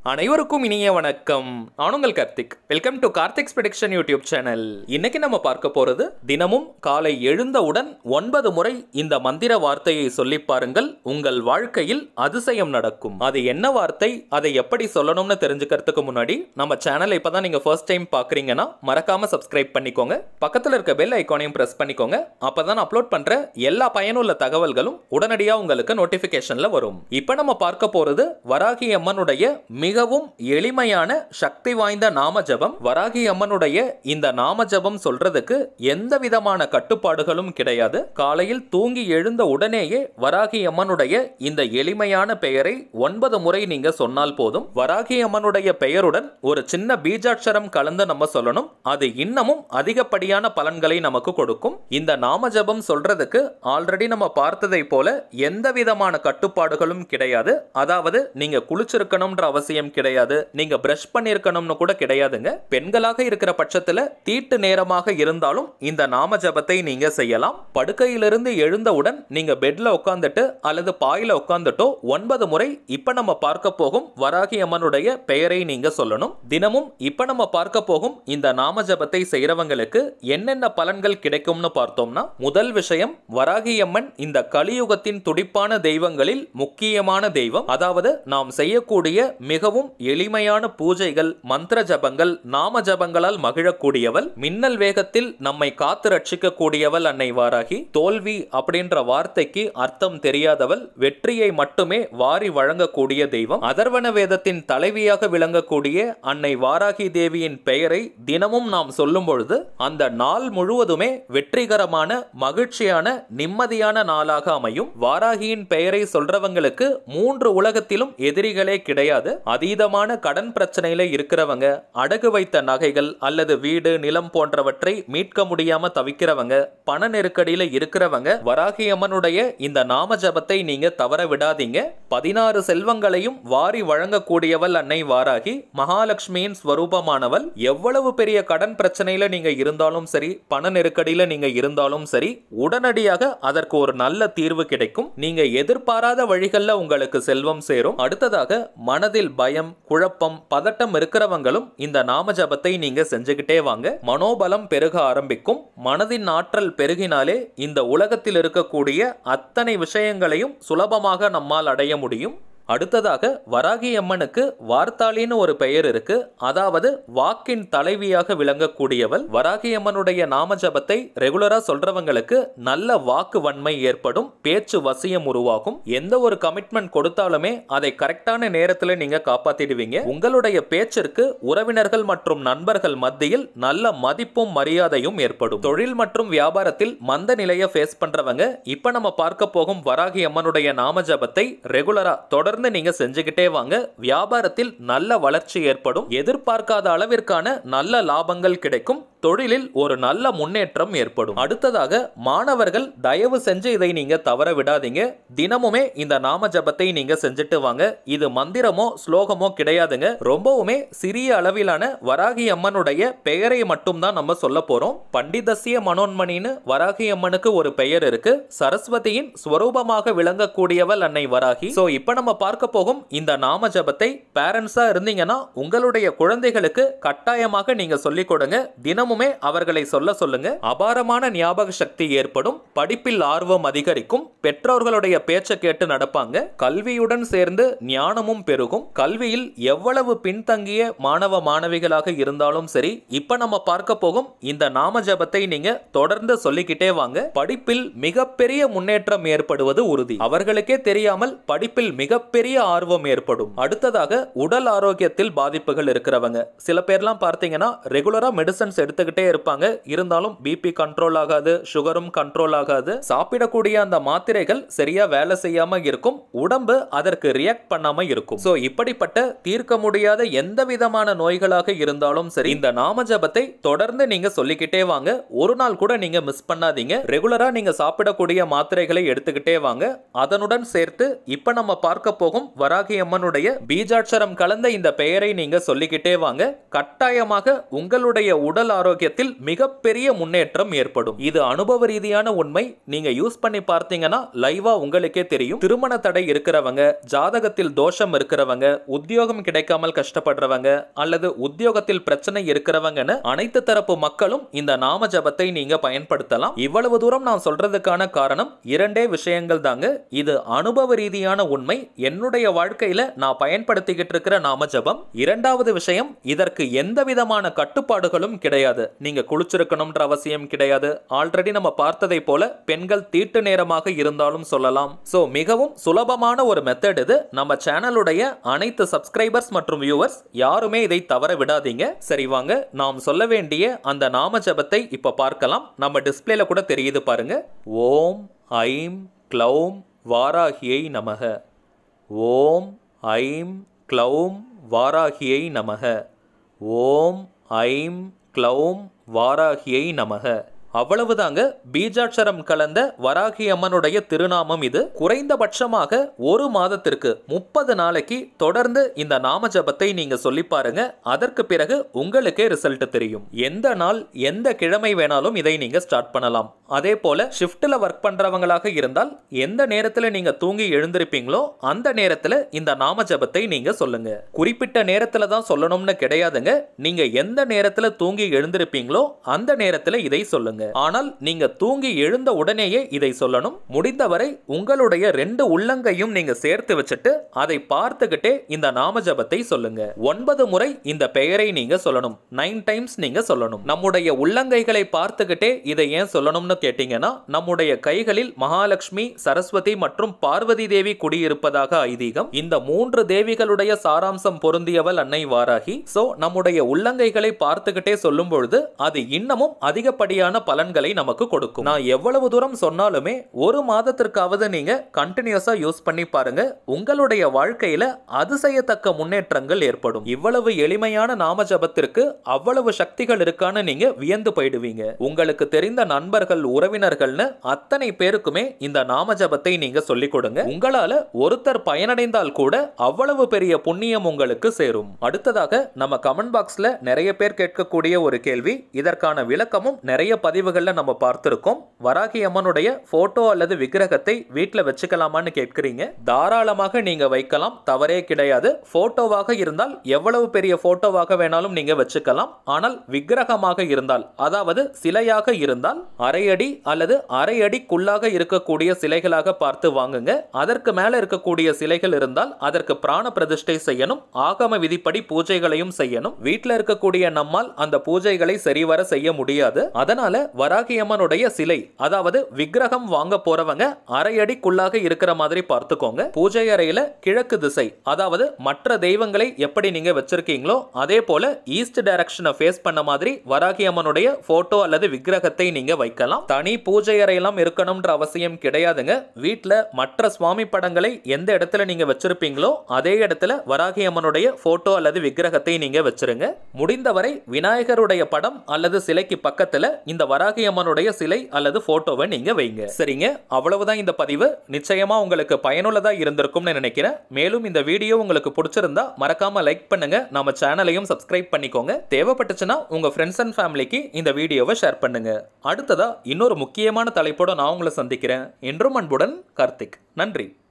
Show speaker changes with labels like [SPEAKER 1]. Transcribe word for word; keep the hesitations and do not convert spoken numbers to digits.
[SPEAKER 1] அனைவருக்கும் இனிய வணக்கம். நான் உங்கள் Karthik. Welcome to Karthik's prediction YouTube channel. இன்னைக்கு நம்ம பார்க்க போறது, தினமும் காலை எழுந்தவுடன் ஒன்பது முறை இந்த மந்திர வார்த்தையை சொல்லி பாருங்கள், உங்கள் வாழ்க்கையில் அதிசயம் நடக்கும். அது என்ன வார்த்தை, அதை எப்படி சொல்லணும்னு தெரிஞ்சுக்கிறதுக்கு முன்னாடி நம்ம சேனலை இப்பதான் நீங்க ஃபர்ஸ்ட் டைம் பாக்குறீங்கன்னா மறக்காம சப்ஸ்கிரைப் பண்ணிக்கோங்க. பக்கத்துல இருக்க பெல் ஐகானையும் பிரஸ் பண்ணிக்கோங்க. அப்பதான் அப்லோட் பண்ற எல்லா பயனுள்ள தகவல்களும் உடனடியாக உங்களுக்கு நோட்டிபிகேஷன்ல வரும். இப்ப நம்ம பார்க்க போறது வராகி அம்மனுடைய மிகவும் எளிமையான சக்தி வாய்ந்த நாம ஜபம். வராகி அம்மனுடைய இந்த நாம ஜபம் சொல்றதுக்கு எந்த விதமான கட்டுப்பாடுகளும் கிடையாது. காலையில் தூங்கி எழுந்த உடனேயே வராகி அம்மனுடைய இந்த எளிமையான பெயரை ஒன்பது முறை நீங்க சொன்னால் போதும். வராகி அம்மனுடைய பெயருடன் ஒரு சின்ன பீஜாட்சரம் கலந்து நம்ம சொல்லணும். அது இன்னமும் அதிகப்படியான பலன்களை நமக்கு கொடுக்கும். இந்த நாம ஜபம் சொல்றதுக்கு ஆல்ரெடி நம்ம பார்த்ததை போல எந்த விதமான கட்டுப்பாடுகளும் கிடையாது. அதாவது நீங்க குளிச்சிருக்கணும்ன்ற அவசியம் கிடையாது, நீங்க பிரஷ் பண்ணிருக்கணும்னு கூட கிடையாதுங்க. பெண்களாக இருக்கிற பட்சத்துல தீட்டு நேரமாக இருந்தாலும் இந்த நாம ஜபத்தை நீங்க செய்யலாம். படுக்கையிலிருந்து எழுந்தவுடன் நீங்க பெட்ல உட்கார்ந்துட்டு அல்லது பாயில உட்கார்ந்துட்டோ ஒன்பது முறை இப்ப நம்ம பார்க்க போகும் வராகி அம்மனுடைய பெயரை நீங்க சொல்லணும். தினமும் இப்ப நம்ம பார்க்க போகும் இந்த நாம ஜபத்தை செய்யறவங்களுக்கு என்னென்ன பலன்கள் கிடைக்கும்னு பார்த்தோம்னா, முதல் விஷயம், வராகி அம்மன் இந்த கலியுகத்தின் துடிப்பான தெய்வங்களில் முக்கியமான தெய்வம். அதாவது நாம் செய்யக்கூடிய மிகவும் எளிமையான பூஜைகள், மந்திர ஜபங்கள், நாம ஜபங்களால் மகிழக்கூடியவள். மின்னல் வேகத்தில் நம்மை காத்து ரட்சிக்க கூடியவள் அன்னை வாராகி. தோல்வி அப்படின்ற வார்த்தைக்கு அர்த்தம் தெரியாதவள், வெற்றியை மட்டுமே வாரி வழங்கக்கூடிய தெய்வம். அதர்வன வேதத்தின் தலைவியாக விளங்கக்கூடிய அன்னை வாராகி தேவியின் பெயரை தினமும் நாம் சொல்லும் பொழுது அந்த நாள் முழுவதுமே வெற்றிகரமான, மகிழ்ச்சியான, நிம்மதியான நாளாக அமையும். வாராகியின் பெயரை சொல்றவங்களுக்கு மூன்று உலகத்திலும் எதிரிகளே கிடையாது. அதீதமான கடன் பிரச்சனையில இருக்கிறவங்க, அடகு வைத்த நகைகள் அல்லது வீடு, நிலம் போன்றவற்றை மீட்க முடியாம தவிக்கிறவங்க, பண நெருக்கடியில இருக்கிறவங்க, வராகி அம்மனுடைய இந்த நாம ஜபத்தை நீங்க தவற விடாதீங்க. பதினாறு செல்வங்களையும் வாரி வழங்கக்கூடியவள் அன்னை வாராகி, மகாலட்சுமியின் ஸ்வரூபமானவள். எவ்வளவு பெரிய கடன் பிரச்சனையில நீங்க இருந்தாலும் சரி, பண நெருக்கடியில நீங்க இருந்தாலும் சரி, உடனடியாக அதற்கு ஒரு நல்ல தீர்வு கிடைக்கும். நீங்க எதிர்பாராத வழிகளில் உங்களுக்கு செல்வம் சேரும். அடுத்ததாக, மனதில் பயம், குழப்பம், பதட்டம் இருக்கிறவங்களும் இந்த நாம ஜபத்தை நீங்க செஞ்சுக்கிட்டே வாங்க. மனோபலம் பெருக ஆரம்பிக்கும். மனதின் ஆற்றல் பெருகினாலே இந்த உலகத்தில் இருக்கக்கூடிய அத்தனை விஷயங்களையும் சுலபமாக நம்மால் அடைய முடியும். அடுத்ததாக, வராகி அம்மனுக்கு வார்த்தாளின்னு ஒரு பெயர் இருக்கு. அதாவது வாக்கின் தலைவியாக விளங்கக்கூடியவள். வராகி அம்மனுடைய நாம ஜபத்தை ரெகுலரா சொல்றவங்களுக்கு நல்ல வாக்கு வன்மை ஏற்படும், பேச்சு வசியம் உருவாகும். எந்த ஒரு கமிட்மெண்ட் கொடுத்தாலுமே அதை கரெக்டான நேரத்தில் நீங்க காப்பாத்திடுவீங்க. உங்களுடைய பேச்சிற்கு உறவினர்கள் மற்றும் நண்பர்கள் மத்தியில் நல்ல மதிப்பும் மரியாதையும் ஏற்படும். தொழில் மற்றும் வியாபாரத்தில் மந்த நிலையை ஃபேஸ் பண்றவங்க இப்ப நம்ம பார்க்க போகும் வராகி அம்மனுடைய நாம ஜபத்தை ரெகுலரா தொடர் நீங்க செஞ்சுக்கிட்டே வாங்க. வியாபாரத்தில் நல்ல வளர்ச்சி ஏற்படும். எதிர்பார்க்காத அளவிற்கான நல்ல லாபங்கள் கிடைக்கும். தொழிலில் ஒரு நல்ல முன்னேற்றம் ஏற்படும். அடுத்ததாக, மாணவர்கள் தயவு செஞ்சு இதை நீங்க தவற விடாதீங்க. தினமுமே இந்த நாம ஜபத்தை நீங்க செஞ்சுட்டு வாங்க. இது மந்திரமோ ஸ்லோகமோ கிடையாதுங்க. ரொம்பவுமே சிறிய அளவிலான வராகி அம்மனுடைய பெயரை மட்டும் தான் நம்ம சொல்ல போறோம். பண்டிதசிய மனோன்மணின்னு வராகி அம்மனுக்கு ஒரு பெயர் இருக்கு. சரஸ்வதியின் ஸ்வரூபமாக விளங்கக்கூடியவள் அன்னை வராகி. சோ இப்ப நம்ம பார்க்க போகும் இந்த நாம ஜபத்தை பேரண்ட்ஸா இருந்தீங்கன்னா உங்களுடைய குழந்தைகளுக்கு கட்டாயமாக நீங்க சொல்லிக் கொடுங்க. தினமுமே அவர்களை சொல்ல சொல்லுங்க. அபாரமான ஞாபக சக்தி ஏற்படும். படிப்பில் ஆர்வம் அதிகரிக்கும். பெற்றோர்களுடைய பேச்சை கேட்டு நடப்பாங்க. கல்வியுடன் சேர்ந்து ஞானமும் பெருகும். கல்வியில் எவ்வளவு பின்தங்கிய மாணவ மாணவிகளாக இருந்தாலும் சரி, இப்ப நம்ம பார்க்க போகும் இந்த நாம ஜபத்தை நீங்க தொடர்ந்து சொல்லிக்கிட்டே வாங்க. படிப்பில் மிகப்பெரிய முன்னேற்றம் ஏற்படுவது உறுதி. அவர்களுக்கே தெரியாமல் படிப்பில் மிகப்பெரிய ஆர்வம் ஏற்படும். அடுத்ததாக, உடல் ஆரோக்கியத்தில் பாதிப்புகள் இருக்கிறவங்க, சில பேர்லாம் பார்த்தீங்கன்னா ரெகுலரா மெடிசன்ஸ் எடுத்துக்கிட்டே இருப்பாங்க. இருந்தாலும் பிபி கண்ட்ரோல் ஆகாது, சுகரும் கண்ட்ரோல் ஆகாது. சாப்பிடக்கூடிய அந்த மாத்திரைகள் சரியா வேலை செய்யாம இருக்கும். உடம்பு அதற்கு ரியாக்ட் பண்ணாம இருக்கும். சோ இப்படிப்பட்ட தீர்க்க முடியாத எந்த விதமான நோய்களாக இருந்தாலும் சரி, இந்த நாம ஜபத்தை தொடர்ந்து நீங்க சொல்லிக்கிட்டே வாங்க. ஒரு நாள் கூட நீங்க மிஸ் பண்ணாதீங்க. ரெகுலரா நீங்க சாப்பிடக்கூடிய மாத்திரைகளை எடுத்துக்கிட்டே வாங்க. அதனுடன் சேர்த்து இப்ப நம்ம பார்க்க போகும் வராகி அம்மனுடைய பீஜாட்சரம் கலந்த இந்த பெயரை நீங்க சொல்லிக்கிட்டே வாங்க. கட்டாயமாக உங்களுடைய உடல் ஆரோக்கியத்தில் மிகப்பெரிய முன்னேற்றம் ஏற்படும். இது அனுபவ ரீதியான உண்மை. நீங்க யூஸ் பண்ணி பார்த்தீங்கன்னா லைவா உங்களுக்கே தெரியும். திருமண தடை இருக்கிறவங்க, ஜாதகத்தில் தோஷம் இருக்கிறவங்க, உத்தியோகம் கிடைக்காமல் கஷ்டப்படுறவங்க அல்லது உத்தியோகத்தில் பிரச்சனை இருக்கிறவங்கன்னு அனைத்து தரப்பு மக்களும் இந்த நாம ஜபத்தை நீங்க பயன்படுத்தலாம். இவ்வளவு தூரம் நான் சொல்றதுக்கான காரணம் இரண்டே விஷயங்கள் தாங்க. இது அனுபவ ரீதியான உண்மை. என்னுடைய வாழ்க்கையில நான் பயன்படுத்திக்கிட்டு இருக்கிற நாம ஜபம். இரண்டாவது விஷயம், இதற்கு எந்த விதமான கட்டுப்பாடுகளும் கிடையாது. நீங்க குளிச்சிருக்கணும்ன்ற அவசியம் கிடையாது. ஆல்ரெடி நம்ம பார்த்ததை போல பெண்கள் தீட்டு நேரமாக இருந்தாலும் சொல்லலாம். சோ மிகவும் சுலபமான ஒரு மெத்தட் இது. நம்ம சேனலுடைய அனைத்து சப்ஸ்கிரைபர்ஸ் மற்றும் வியூவர்ஸ் யாருமே இதை தவற விடாதீங்க. சரி வாங்க, நாம் சொல்ல வேண்டிய அந்த நாம ஜபத்தை இப்ப பார்க்கலாம். நம்ம டிஸ்பிளேல கூட தெரியுது பாருங்க. ஓம் ஐம் க்ளௌம் வாராகியை நமக. ஓம் ஐம் க்ளௌம் வாராகியை நமக. ஓம் ஐம் க்ளௌம் வாராகியை நமக. அவ்வளவுதாங்க. பீஜாட்சரம் கலந்த வராகி அம்மனுடைய திருநாமம் இது. குறைந்தபட்சமாக ஒரு மாதத்திற்கு முப்பது நாளைக்கு தொடர்ந்து இந்த நாம ஜபத்தை நீங்க சொல்லி பாருங்க. அதற்கு பிறகு உங்களுக்கே ரிசல்ட் தெரியும். எந்த நாள் எந்த கிழமை வேணாலும் இதை நீங்க ஸ்டார்ட் பண்ணலாம். அதே போல ஷிஃப்ட்ல ஒர்க் பண்றவங்களாக இருந்தால் எந்த நேரத்துல நீங்க தூங்கி எழுந்திருப்பீங்களோ அந்த நேரத்துல இந்த நாம ஜபத்தை நீங்க சொல்லுங்க. குறிப்பிட்ட நேரத்துல தான் சொல்லணும்னு கிடையாதுங்க. நீங்க எந்த நேரத்துல தூங்கி எழுந்திருப்பீங்களோ அந்த நேரத்துல இதை சொல்லுங்க. ஆனால் நீங்க தூங்கி எழுந்த உடனேயே இதை சொல்லணும். முடிந்தவரை உங்களுடைய ரெண்டு உள்ளங்கையும் நீங்க சேர்த்து வச்சுட்டு அதை பார்த்துக்கிட்டே இந்த நாம ஜபத்தை சொல்லுங்க. ஒன்பது முறை இந்த பெயரை நீங்க சொல்லணும். நைன் டைம்ஸ் நீங்க சொல்லணும். நம்முடைய உள்ளங்கைகளை பார்த்துக்கிட்டே இதை ஏன் சொல்லணும்னு கேட்டீங்கன்னா, நம்முடைய கைகளில் மகாலட்சுமி, சரஸ்வதி மற்றும் பார்வதி தேவி குடியிருப்பதாக ஐதீகம். இந்த மூன்று தேவிகளுடைய சாராம்சம் பொருந்தியவள் அன்னை வாராகி. சோ நம்முடைய உள்ளங்கைகளை பார்த்துக்கிட்டே சொல்லும் பொழுது அது இன்னமும் அதிகப்படியான பலன்களை நமக்கு கொடுக்கும். நான் எவ்வளவு தூரம் சொன்னாலுமே ஒரு மாதத்திற்காவது நீங்க கண்டினியூஸா யூஸ் பண்ணி பாருங்க. உங்களுடைய வாழ்க்கையில அதிசயத்தக்க முன்னேற்றங்கள் ஏற்படும். இவ்வளவு எளிமையான நாம ஜபத்திற்கு அவ்வளவு சக்திகள் இருக்கான்னு நீங்க வியந்து போயிடுவீங்க. உங்களுக்கு தெரிந்த நண்பர்கள், உறவினர்கள்னு அத்தனை பேருக்குமே இந்த நாம ஜபத்தை நீங்க சொல்லிக் கொடுங்க. உங்களால ஒருத்தர் பயனடைந்தால் கூட அவ்வளவு பெரிய புண்ணியம் உங்களுக்கு சேரும். அடுத்ததாக நம்ம கமெண்ட் பாக்ஸ்ல நிறைய பேர் கேட்கக்கூடிய ஒரு கேள்வி, இதற்கான விளக்கமும் நிறைய பதிவுகள்ல நம்ம பார்த்திருக்கோம். வராகி அம்மனுடைய போட்டோ அல்லது விக்கிரகத்தை வீட்ல வச்சுக்கலாமான்னு கேட்கிறீங்க. தாராளமாக நீங்க வைக்கலாம், தவறே கிடையாது. போட்டோவாக இருந்தால் எவ்வளவு பெரிய போட்டோவாக வேணாலும் நீங்க வச்சுக்கலாம். ஆனால் விக்கிரகமாக இருந்தால், அதாவது சிலையாக இருந்தால் அரை அடி அல்லது அரை அடிக்குள்ளாக இருக்கக்கூடிய சிலைகளாக பார்த்து வாங்குங்க. அதற்கு மேல இருக்கக்கூடிய சிலைகள் இருந்தால் அதற்கு பிராண பிரதிஷ்டை செய்யணும். ஆகம விதிப்படி பூஜைகளையும் செய்யணும். வீட்டில் இருக்கக்கூடிய நம்மால் அந்த பூஜைகளை சரிவர செய்ய முடியாது. அதனால வராகி அம்மனுடைய சிலை, அதாவது விக்கிரகம் வாங்க போறவங்க அரை அடிக்குள்ளாக இருக்கிற மாதிரி பார்த்துக்கோங்க. பூஜை அறையில கிழக்கு திசை, அதாவது மற்ற தெய்வங்களை எப்படி நீங்க வச்சிருக்கீங்களோ அதே போல ஈஸ்ட் டைரக்ஷனை ஃபேஸ் பண்ண மாதிரி வராகி அம்மனுடைய போட்டோ அல்லது விக்கிரகத்தை நீங்க வைக்கலாம். தனி பூஜை அறையெல்லாம் இருக்கணும்ன்ற அவசியம் கிடையாதுங்க. வீட்ல மற்ற சுவாமி படங்களை எந்த இடத்துல நீங்க வச்சிருப்பீங்களோ அதே இடத்துல வராகி அம்மனுடைய போட்டோ அல்லது விக்கிரகத்தை நீங்க வச்சிருங்க. முடிந்தவரை விநாயகருடைய படம் அல்லது சிலைக்கு பக்கத்துல இந்த வராகி அம்மனுடைய சிலை அல்லது போட்டோவை நீங்க வைங்க. சரிங்க, அவ்வளவுதான் இந்த பதிவு. நிச்சயமா உங்களுக்கு பயனுள்ளதா இருந்திருக்கும்னு நினைக்கிறேன். மேலும் இந்த வீடியோ உங்களுக்கு பிடிச்சிருந்தா மறக்காம லைக் பண்ணுங்க. நம்ம சேனலையும் சப்ஸ்கிரைப் பண்ணிக்கோங்க. தேவைப்பட்டுச்சுன்னா உங்க ஃப்ரெண்ட்ஸ் அண்ட் ஃபேமிலிக்கு இந்த வீடியோவை ஷேர் பண்ணுங்க. அடுத்ததா இன்னொரு முக்கியமான தலைப்போட நான் உங்களை சந்திக்கிறேன். என்றும் அன்புடன் கார்த்திக். நன்றி.